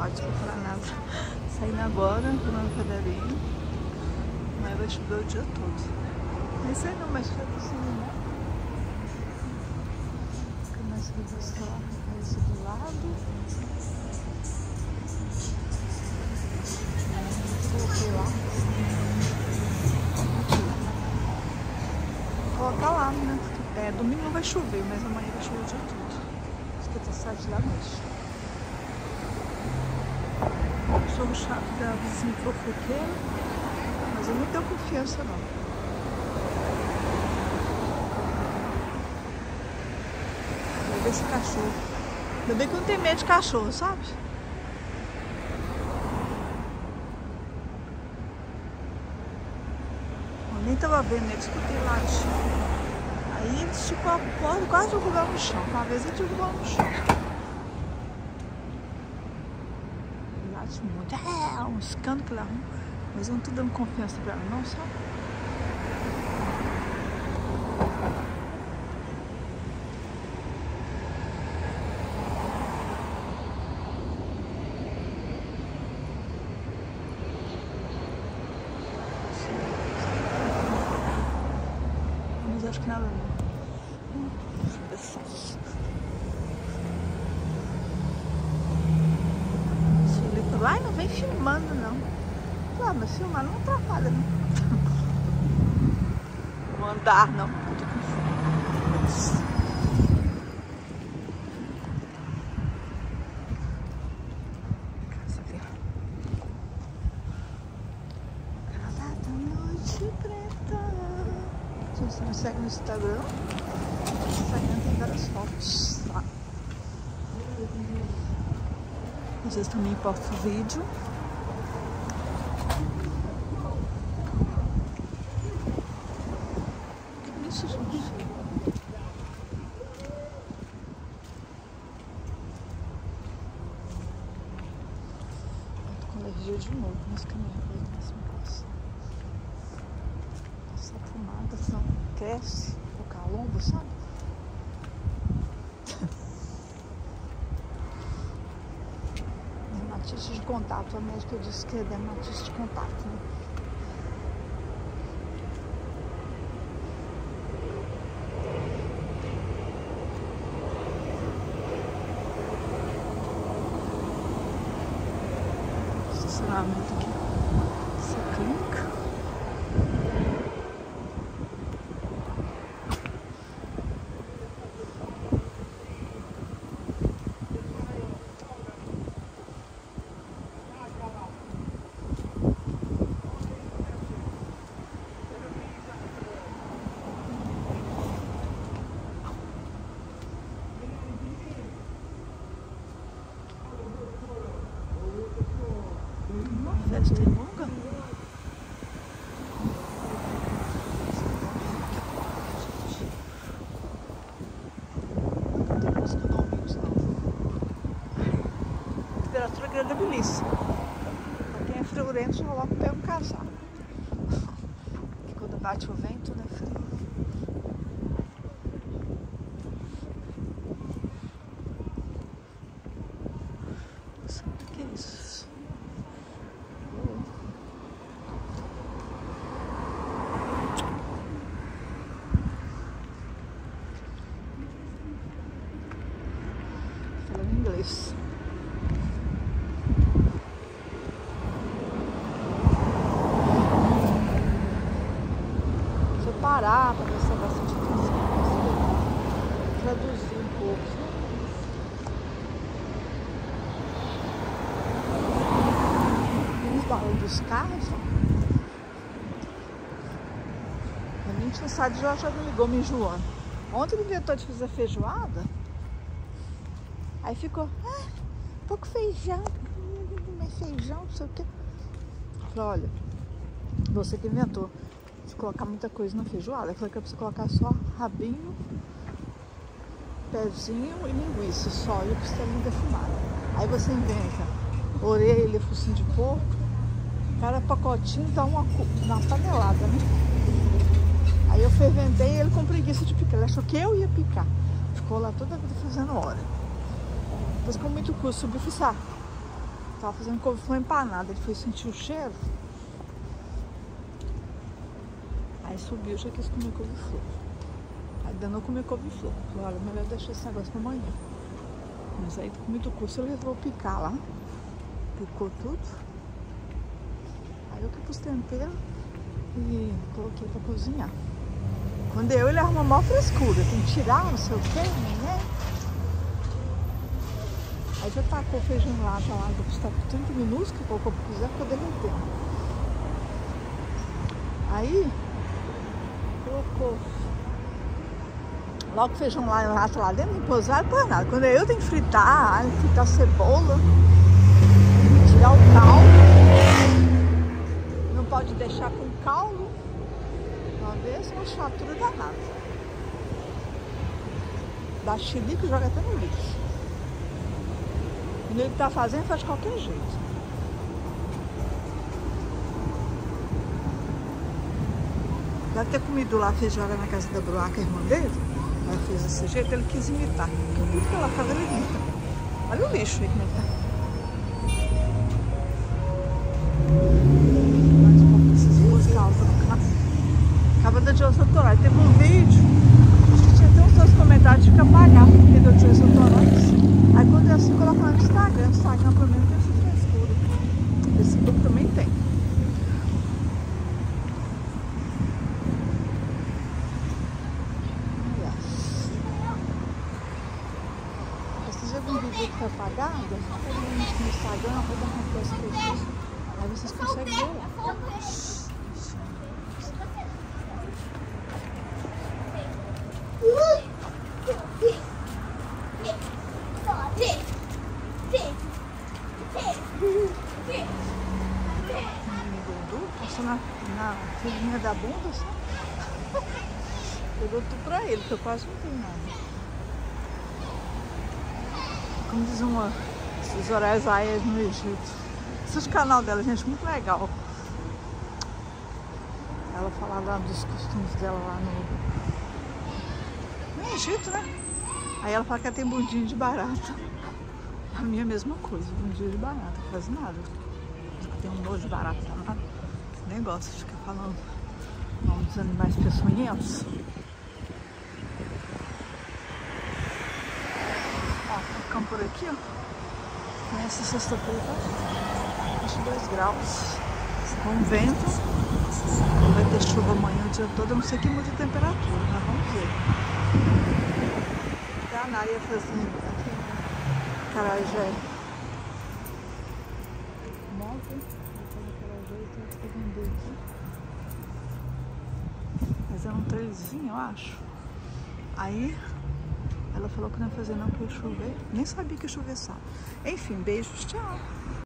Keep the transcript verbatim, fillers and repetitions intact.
pode comprar nada. Saindo agora, tomando padaria. Mas vai chover o dia todo. Nem sei não, mas foi assim, né? Começa a buscar esse do lado. Coloquei lá. Vou colocar lá, né? É, domingo não vai chover, mas amanhã vai chover o dia todo. Esquenta sete da noite. Sou o chato da vizinha fofoqueira, mas eu não tenho confiança não. Vou ver esse cachorro. Ainda bem que eu não tenho medo de cachorro, sabe? Eu nem tava vendo, ele escutei latir. Aí eles tipo acordam, quase derrubaram no chão. Uma vez eles derrubaram no chão. Late muito. É um escândalo que ele arruma. Mas eu não tô dando confiança pra ela, não, sabe? Mas acho que nada não. Ai, não vem filmando não. Ah, mas filmar não atrapalha não. O andar não. Casa da noite preta. Se você me segue no Instagram, no Instagram tem várias fotos, tá? Às vezes também posto vídeo. Que isso, gente? Eu tô com alergia de novo, mas que merda nesse negócio. Essa fumada, senão cresce o calombo, sabe? Dermatite de contato, a médica disse que é dermatite de contato, né? Estacionamento aqui, essa clínica. Festa em longa? Não tem música do Almils, não. Temperatura agradabilíssima. Pra quem é friorento, já logo pega um casaco. Porque quando bate o vento, tudo é frio. Nossa, o que é isso? Inglês. Se eu parar para prestar bastante atenção, eu traduzir um pouco. Os barulhos dos carros. A minha cansada já já me ligou me enjoando. Ontem ele inventou de fazer feijoada. Aí ficou, ah, pouco feijão, mais feijão, não sei o que. Falei, olha, você que inventou de colocar muita coisa na feijoada. Eu falei que eu preciso colocar só rabinho, pezinho e linguiça, só, e o costelinho defumado. Aí você inventa orelha, focinho de porco, cada pacotinho dá uma, uma panelada, né? Aí eu ferventei e ele com preguiça de picar. Ele achou que eu ia picar. Ficou lá toda a vida fazendo hora. Depois com muito custo, subiu e tava fazendo couve-flor empanada. Ele foi sentir o cheiro. Aí subiu, já quis comer couve-flor. Aí danou comer couve-flor. Falei, olha, melhor deixar esse negócio pra amanhã. Mas aí com muito custo ele resolveu picar lá. Picou tudo. Aí eu que pus tempero e coloquei pra cozinhar. Quando eu, ele arruma a maior frescura. Tem que tirar, não sei o que, né? Aí já tacou o feijão lá, tá lá, já está por trinta minutos, que colocou pra cozinhar, ficou derretendo. Aí, colocou logo o feijão lá, lá, lá dentro, não pôs alho, pôs nada. Quando eu tenho que fritar alho, fritar cebola, tirar o caldo, não pode deixar com caldo, uma vez uma chatura danada. Dá chilique e joga até no lixo. Quando ele tá fazendo, faz de qualquer jeito. Deve ter comido lá feijoada na casa da Bruaca, a irmã dele. Ela fez desse jeito, ele quis imitar. Porque tudo que ela faz, ele imita. Olha o lixo aí como é que tá. Mais um pouco desses músicas altas no carro. Acaba da Dias Autorais. Teve um vídeo, acho que tinha até uns dois comentários de que apagar, porque deu Dias Autorais. Aí quando eu assim coloco no Instagram, no Instagram pra mim não tem essa frescura. Esse grupo também tem. Um vídeo que foi apagado, no Instagram, vai dar uma coisa que eu fiz, aí vocês conseguem ver lá. Passou na, na filhinha da bunda, assim. Eu dou tudo pra ele, porque eu quase não tenho nada. Como diz uma dos horários aí no Egito. Esse canal dela, gente, muito legal. Ela fala lá dos costumes dela lá no, no Egito, né? Aí ela fala que ela tem bundinha de barata. A minha é a mesma coisa, bundinha de barata, não faz nada. Tem um nojo de barata danado. Nem gosto de ficar falando o nome dos animais peçonhentos. Ficamos por aqui, ó. Nessa sexta-feira, vinte e dois graus. Com vento. Vai ter chuva amanhã o dia todo. Eu não sei que muda a temperatura, mas vamos ver. Até a Naya fazendo aqui em Carajé. Moto. Vou fazer Carajé e tem que vender aqui. Mas é um trailerzinho, eu acho. Aí. Ela falou que não ia fazer não, porque ia chover. Nem sabia que ia chover sábado. Enfim, beijos, tchau.